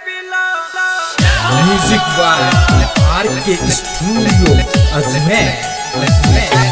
Music by RK studio Ajmer.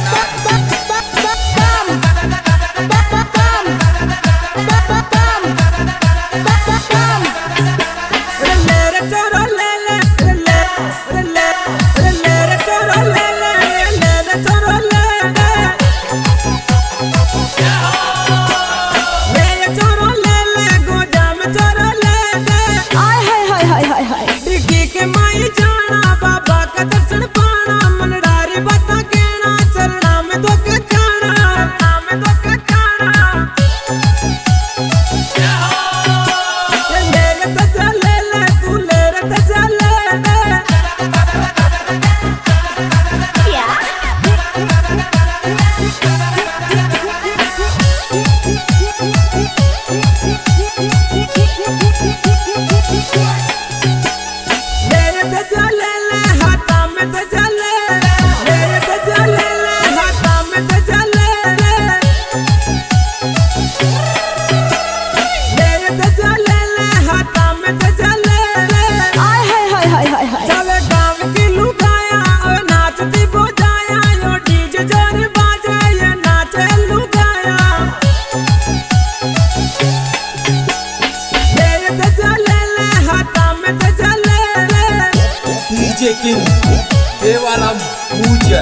DJ king Devaram Puja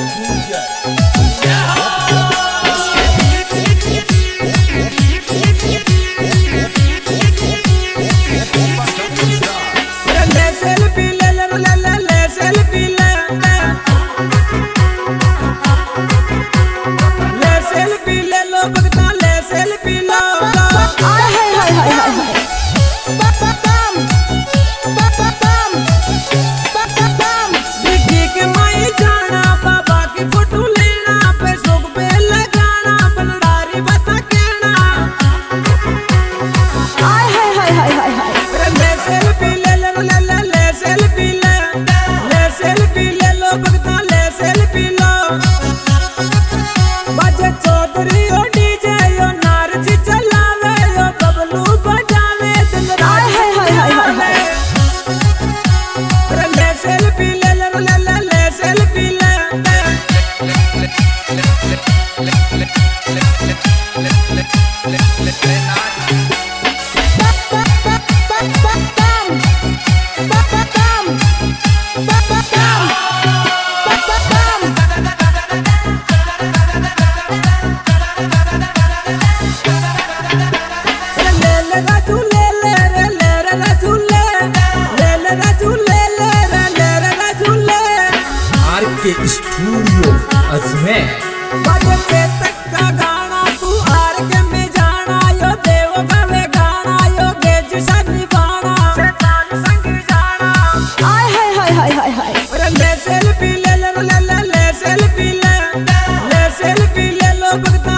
के studio Ajmer. तक का गाना तू आर के में जाना यो देव गवे गाना यो गेज सनी बाना शैतान संग जाना आय हाय हाय हाय हाय हाय अरे ले सेल्फी ले ले ले ले सेल्फी ले सेल्फी ले लो भगता